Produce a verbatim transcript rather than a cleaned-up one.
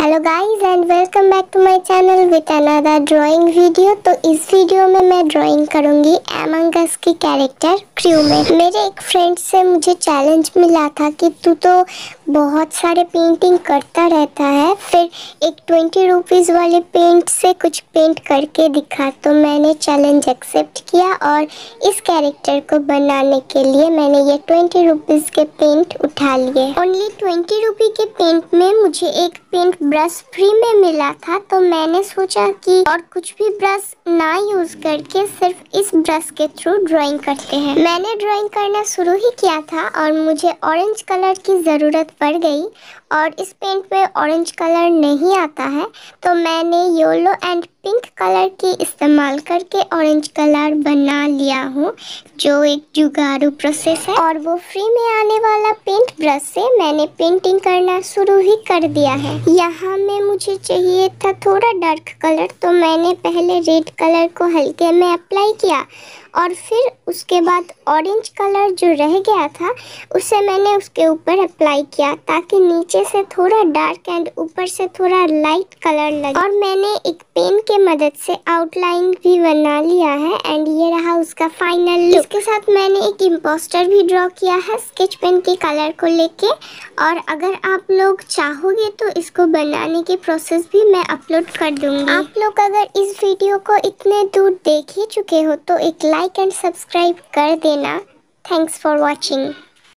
Hello guys and welcome back to my channel with another drawing video. तो इस video में मैं drawing करूंगी अमंग अस की कैरेक्टर क्रू में। मेरे एक फ्रेंड से मुझे चैलेंज मिला था कि तू तो बहुत सारे पेंटिंग करता रहता है, फिर एक ट्वेंटी रुपीज़ वाले पेंट से कुछ पेंट करके दिखा। तो मैंने चैलेंज एक्सेप्ट किया और इस कैरेक्टर को बनाने के लिए मैंने ये ट्वेंटी रुपीज़ के पेंट उठा लिए। ओनली ट्वेंटी रुपी के पेंट में मुझे एक पेंट ब्रश फ्री में मिला था, तो मैंने सोचा कि और कुछ भी ब्रश ना यूज करके सिर्फ इस ब्रश के थ्रू ड्राइंग करते हैं। मैंने ड्राइंग करना शुरू ही किया था और मुझे ऑरेंज कलर की ज़रूरत पड़ गई और इस पेंट पे ऑरेंज कलर नहीं आता है, तो मैंने येलो एंड पिंक कलर की इस्तेमाल करके ऑरेंज कलर बना लिया हूँ, जो एक जुगाड़ू प्रोसेस है। और वो फ्री में आने वाला पेंट ब्रश से मैंने पेंटिंग करना शुरू ही कर दिया है। यहाँ में मुझे चाहिए था थोड़ा डार्क कलर, तो मैंने पहले रेड कलर को हल्के में अप्लाई किया और फिर उसके बाद ऑरेंज कलर जो रह गया था उसे मैंने उसके ऊपर अप्लाई किया, ताकि नीचे से थोड़ा डार्क एंड ऊपर से थोड़ा लाइट कलर लगे। और मैंने एक पेन के मदद से आउटलाइन भी बना लिया है एंड ये रहा उसका फाइनल लुक। इसके साथ मैंने एक इम्पोस्टर भी ड्रॉ किया है स्केच पेन के कलर को लेके। और अगर आप लोग चाहोगे तो इसको बनाने की प्रोसेस भी मैं अपलोड कर दूंगी। आप लोग अगर इस वीडियो को इतने दूर देख ही चुके हो तो एक लाइक एंड सब्सक्राइब कर देना। Thanks for watching.